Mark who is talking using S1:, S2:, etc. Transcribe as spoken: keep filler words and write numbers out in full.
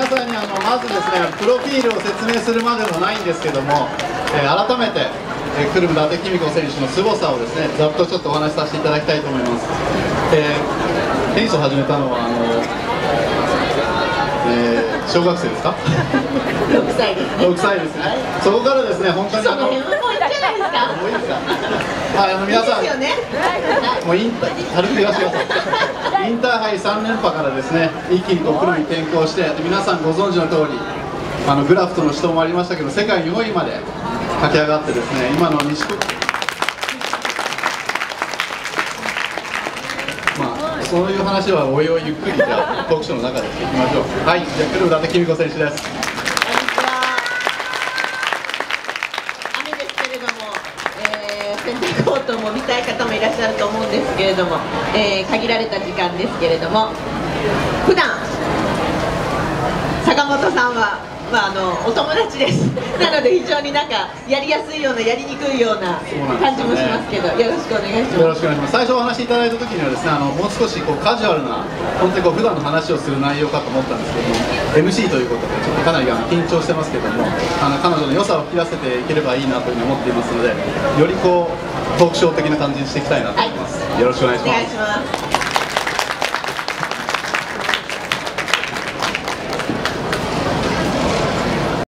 S1: さんにあのまずですね、プロフィールを説明するまでもないんですけども、えー、改めて、えー、クルム伊達公子選手の凄さをですね、ざっとちょっとお話しさせていただきたいと思います。えー、テニスを始めたのはあの、えー、小学生ですか？
S2: ろくさいですね。
S1: ろくさいですね。そこからですね、本当にあの、もういいですか？もういいですか？はい、あの皆さん、もうインター、軽く言わせてください。インターハイさん連覇からですね、一気にこうプロに転向して、皆さんご存知の通り、あのグラフとの死闘もありましたけど、世界よんいまで駆け上がってですね、今の西国、まあそういう話はおいおいゆっくりじゃあトークショーの中でしていきましょう。はい、じゃあクルム伊達公子選手です。
S2: コートも見たい方もいらっしゃると思うんですけれども、えー、限られた時間ですけれども、普段坂本さんは、まあ、あのお友達ですなので非常になんかやりやすいようなやりにくいような感じもしますけど、よろしくお願いします。
S1: よろしくお願いします。最初お話しいただいた時にはですね、あのもう少しこうカジュアルな本当にこう普段の話をする内容かと思ったんですけども、 エムシー ということでちょっとかなりあの緊張してますけども、あの彼女の良さを引き出せていければいいなというふうに思っていますので、よりこうトークショー的な感じにしていきたいなと思います。はい、よろしくお願いします。
S2: お願いします。